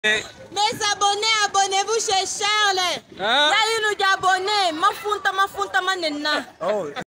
Mes abonnés, abonnez-vous chez Charles. Hein? Il y a une abonnée. Ma funta manena. Oh.